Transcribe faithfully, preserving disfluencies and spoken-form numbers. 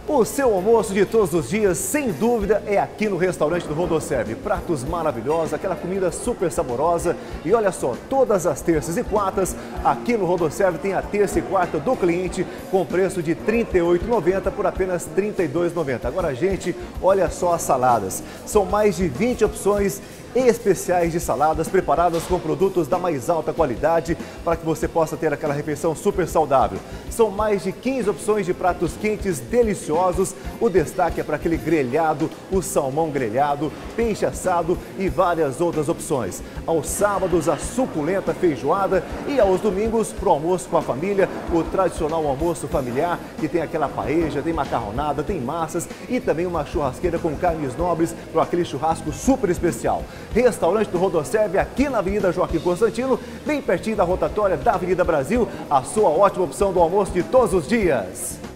O seu almoço de todos os dias, sem dúvida, é aqui no restaurante do Rodoserve. Pratos maravilhosos, aquela comida super saborosa. E olha só, todas as terças e quartas, aqui no Rodoserve tem a terça e quarta do cliente com preço de trinta e oito reais e noventa centavos por apenas trinta e dois reais e noventa centavos. Agora, gente, olha só as saladas. São mais de vinte opções especiais de saladas preparadas com produtos da mais alta qualidade para que você possa ter aquela refeição super saudável. São mais de quinze opções de pratos quentes deliciosos. O destaque é para aquele grelhado, o salmão grelhado, peixe assado e várias outras opções. Aos sábados, a suculenta feijoada e aos domingos, para o almoço com a família, o tradicional almoço familiar, que tem aquela paeja, tem macarronada, tem massas e também uma churrasqueira com carnes nobres para aquele churrasco super especial. Restaurante do Rodoserve, aqui na Avenida Joaquim Constantino, bem pertinho da rotatória da Avenida Brasil, a sua ótima opção do almoço de todos os dias.